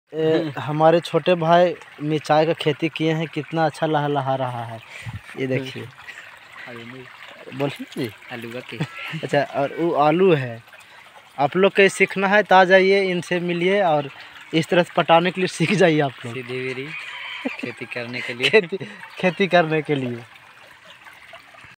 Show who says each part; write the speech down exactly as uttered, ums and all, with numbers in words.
Speaker 1: ए, हमारे छोटे भाई मिर्चाई का खेती किए हैं, कितना अच्छा लहलहा रहा है, ये देखिए। बोलिए जी,
Speaker 2: आलू का
Speaker 1: अच्छा, और वो आलू है। आप लोग के सीखना है तो आ जाइए, इनसे मिलिए और इस तरह से पटाने के लिए सीख जाइए आप लोग,
Speaker 2: सीधी खेती करने के लिए
Speaker 1: खेती खेती करने के लिए।